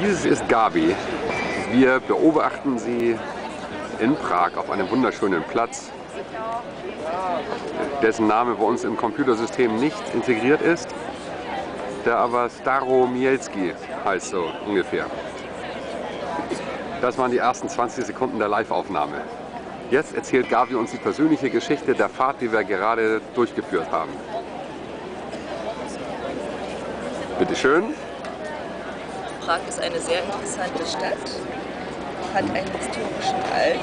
Dieses ist Gabi. Wir beobachten sie in Prag auf einem wunderschönen Platz, dessen Name bei uns im Computersystem nicht integriert ist, der aber Staromiejski heißt, so ungefähr. Das waren die ersten 20 Sekunden der Live-Aufnahme. Jetzt erzählt Gabi uns die persönliche Geschichte der Fahrt, die wir gerade durchgeführt haben. Bitte schön. Prag ist eine sehr interessante Stadt, hat einen historischen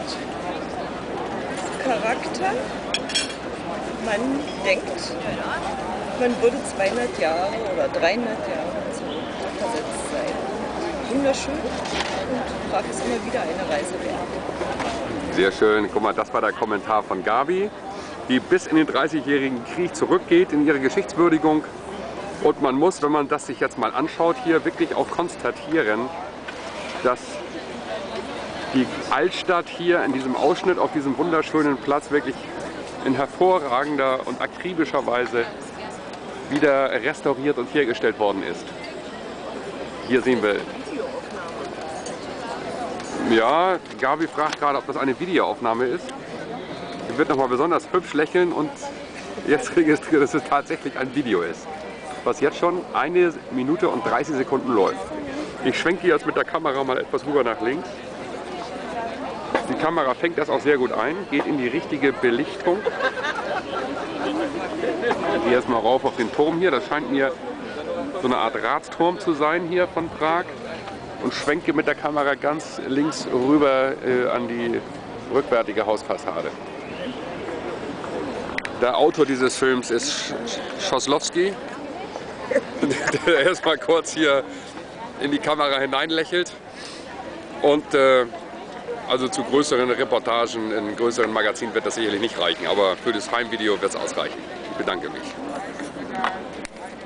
Altcharakter. Man denkt, man würde 200 Jahre oder 300 Jahre zurückversetzt sein. Wunderschön und Prag ist immer wieder eine Reise wert. Sehr schön. Guck mal, das war der Kommentar von Gabi, die bis in den 30-jährigen Krieg zurückgeht in ihre Geschichtswürdigung. Und man muss, wenn man das sich jetzt mal anschaut, hier wirklich auch konstatieren, dass die Altstadt hier in diesem Ausschnitt auf diesem wunderschönen Platz wirklich in hervorragender und akribischer Weise wieder restauriert und hergestellt worden ist. Hier sehen wir. Ja, Gabi fragt gerade, ob das eine Videoaufnahme ist. Sie wird nochmal besonders hübsch lächeln und jetzt registriert, dass es tatsächlich ein Video ist, was jetzt schon 1 Minute und 30 Sekunden läuft. Ich schwenke jetzt mit der Kamera mal etwas rüber nach links. Die Kamera fängt das auch sehr gut ein, geht in die richtige Belichtung. Ich gehe erstmal rauf auf den Turm hier, das scheint mir so eine Art Ratsturm zu sein hier von Prag. Und schwenke mit der Kamera ganz links rüber an die rückwärtige Hausfassade. Der Autor dieses Films ist Schoslowski, der erstmal kurz hier in die Kamera hineinlächelt. Und also zu größeren Reportagen in größeren Magazinen wird das sicherlich nicht reichen, aber für das Heimvideo wird es ausreichen. Ich bedanke mich.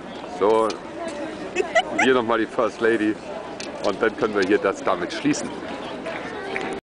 So, hier nochmal die First Lady und dann können wir hier das damit schließen.